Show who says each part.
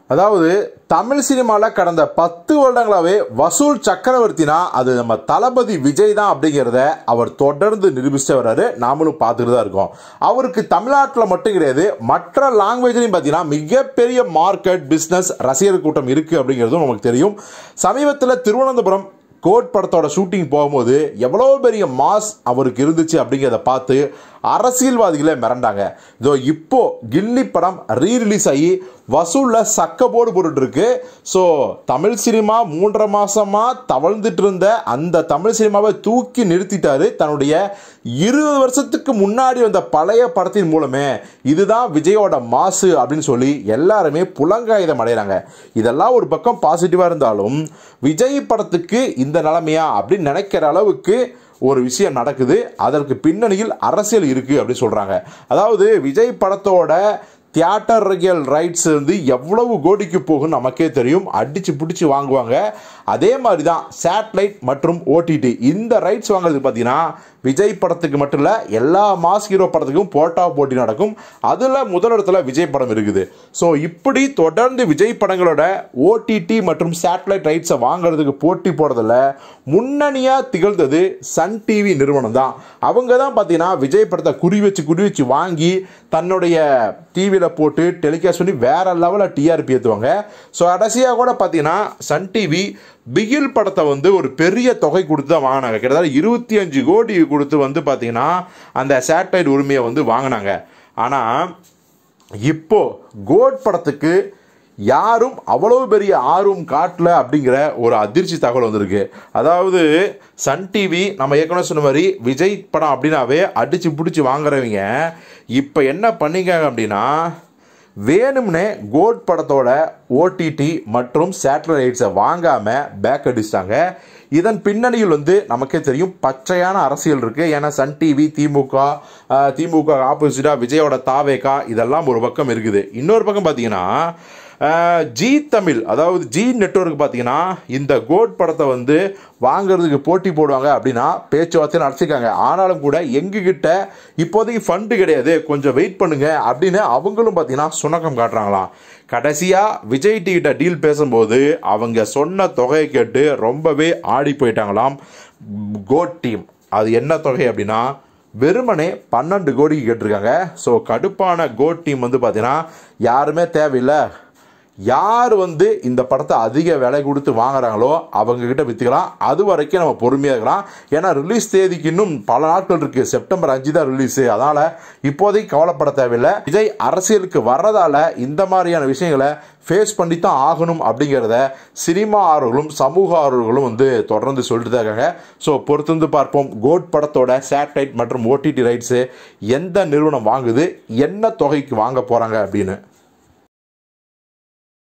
Speaker 1: அதாவது தமிழ் சினிமாவில் கடந்த 10 வருடங்களாகவே வசூல் சக்கரவர்த்தினா அது நம்ம தளபதி விஜய் தான் அப்படிங்கிறத அவர் தொடர்ந்து நிரூபிச்சுட்டு வர்றாரு. நாமளும் பார்த்துட்டு தான் இருக்கோம். அவருக்கு தமிழ்நாட்டில் மட்டும் கிடையாது, மற்ற லாங்குவேஜ்லையும் பார்த்தீங்கன்னா மிகப்பெரிய மார்க்கெட் பிஸ்னஸ் ரசிகர் கூட்டம் இருக்குது அப்படிங்கிறதும் நமக்கு தெரியும். சமீபத்தில் திருவனந்தபுரம் கோட் படத்தோட ஷூட்டிங் போகும்போது எவ்வளோ பெரிய மாஸ் அவருக்கு இருந்துச்சு அப்படிங்கிறத பார்த்து அரசியல்வாதிகளே மிரண்டாங்க. இதோ இப்போ கில்லி படம் ரீரிலீஸ் ஆகி வசூலில் சக்கப்போடு போட்டுருக்கு. ஸோ தமிழ் சினிமா 3.5 மாசமாக தவழ்ந்துட்டு இருந்த அந்த தமிழ் சினிமாவை தூக்கி நிறுத்திட்டாரு. தன்னுடைய 20 வருஷத்துக்கு முன்னாடி வந்த பழைய படத்தின் மூலமே இதுதான் விஜயோட மாசு அப்படின்னு சொல்லி எல்லாருமே புலங்காயுதம் அடைகிறாங்க. இதெல்லாம் ஒரு பக்கம் பாசிட்டிவாக இருந்தாலும் விஜய் படத்துக்கு இந்த நிலைமையா அப்படின்னு நினைக்கிற அளவுக்கு ஒரு விஷயம் நடக்குது. அதற்கு பின்னணியில் அரசியல் இருக்குது அப்படின்னு சொல்கிறாங்க. அதாவது விஜய் படத்தோட தியேட்டர் ரைட்ஸ் வந்து எவ்வளவு கோடிக்கு போகும் நமக்கே தெரியும். அடிச்சு பிடிச்சி வாங்குவாங்க. அதே மாதிரி தான் சேட்டலைட் மற்றும் ஓடிடி இந்த ரைட்ஸ் வாங்குறது பார்த்தீங்கன்னா விஜய் படத்துக்கு மட்டும் இல்லை, எல்லா மாஸ் ஹீரோ படத்துக்கும் போட்டி நடக்கும். அதில் முதலிடத்துல விஜய் படம் இருக்குது. ஸோ இப்படி தொடர்ந்து விஜய் படங்களோட ஓடிடி மற்றும் சேட்டலைட் ரைட்ஸை வாங்குறதுக்கு போட்டி போடுறதில் முன்னணியாக திகழ்ந்தது சன் டிவி நிறுவனம் தான். அவங்க தான் பார்த்தீங்கன்னா விஜய் படத்தை குறி வச்சு வாங்கி தன்னுடைய டிவியில் போட்டு டெலிகாஸ்ட் பண்ணி வேற லெவலில் டிஆர்பி ஏற்றுவாங்க. ஸோ கடைசியாக கூட பார்த்தீங்கன்னா சன் டிவி பிகில் படத்தை வந்து ஒரு பெரிய தொகை கொடுத்து தான் வாங்கினாங்க. கிட்டத்தட்ட 25 கோடி கொடுத்து வந்து பார்த்தீங்கன்னா அந்த சேட்டலைட் உரிமையை வந்து வாங்கினாங்க. ஆனால் இப்போ கோட் படத்துக்கு யாரும் அவ்வளோ பெரிய ஆர்வம் காட்டல அப்படிங்கிற ஒரு அதிர்ச்சி தகவல் வந்திருக்கு. அதாவது சன் டிவி நம்ம ஏற்கனவே சொன்ன மாதிரி விஜய் படம் அப்படின்னாவே அடித்து பிடிச்சி வாங்குறவங்க இப்போ என்ன பண்ணிக்காங்க அப்படின்னா வேணும்னே கோட் படத்தோட ஓடிடி மற்றும் சேட்டலைட்ஸை வாங்காமல் பேக் அடிச்சிட்டாங்க. இதன் பின்னணியில் வந்து நமக்கே தெரியும் பச்சையான அரசியல் இருக்குது. ஏன்னா சன் டிவி திமுக ஆப்போசிட்டாக விஜயோட தாவேகா இதெல்லாம் ஒரு பக்கம் இருக்குது. இன்னொரு பக்கம் பார்த்தீங்கன்னா ஜி தமிழ் அதாவது ஜி நெட்வொர்க் பார்த்தீங்கன்னா இந்த கோட் படத்தை வந்து வாங்கிறதுக்கு போட்டி போடுவாங்க அப்படின்னா பேச்சுவார்த்தை நடத்திருக்காங்க. ஆனாலும் கூட எங்ககிட்ட இப்போதைக்கு ஃபண்டு கிடையாது, கொஞ்சம் வெயிட் பண்ணுங்க அப்படின்னு அவங்களும் பார்த்தீங்கன்னா சுணக்கம் காட்டுறாங்களாம். கடைசியாக விஜய் டிவிட்ட டீல் பேசும்போது அவங்க சொன்ன தொகையை கேட்டு ரொம்பவே ஆடி போயிட்டாங்களாம் கோட் டீம். அது என்ன தொகை அப்படின்னா வெறுமனே 12 கோடிக்கு கேட்டிருக்காங்க. ஸோ கடுப்பான கோட் டீம் வந்து பார்த்தீங்கன்னா யாருமே தேவையில்லை, யார் வந்து இந்த படத்தை அதிக விலை கொடுத்து வாங்குறாங்களோ அவங்கக்கிட்ட விற்றுக்கலாம், அது வரைக்கும் நம்ம பொறுமையாக இருக்கலாம். ஏன்னா ரிலீஸ் தேதிக்கு இன்னும் பல நாட்கள் இருக்குது. செப்டம்பர் 5 தான் ரிலீஸு. அதனால் இப்போதைக்கு கவலைப்பட தேவையில்லை. விஜய் அரசியலுக்கு வர்றதால இந்த மாதிரியான விஷயங்களை ஃபேஸ் பண்ணி தான் ஆகணும் அப்படிங்கிறத சினிமா ஆர்வர்களும் சமூக ஆர்வர்களும் வந்து தொடர்ந்து சொல்லிட்டு தான் இருக்காங்க. ஸோ பொறுத்து பார்ப்போம் கோட் படத்தோட சேட்டலைட் மற்றும் ஓடிடி ரைட்ஸு எந்த நிறுவனம் வாங்குது, என்ன தொகைக்கு வாங்க போகிறாங்க அப்படின்னு.